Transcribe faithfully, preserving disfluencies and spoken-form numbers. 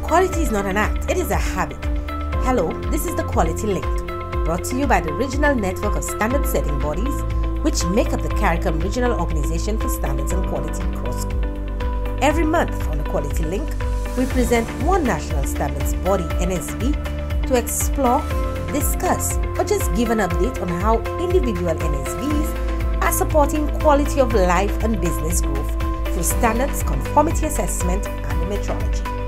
Quality is not an act, it is a habit. Hello, this is the Quality Link, brought to you by the Regional Network of Standard Setting Bodies, which make up the CARICOM Regional Organization for Standards and Quality Crossco. Every month on the Quality Link, we present one national standards body, N S B, to explore, discuss, or just give an update on how individual N S Bs are supporting quality of life and business growth through standards, conformity assessment, and metrology.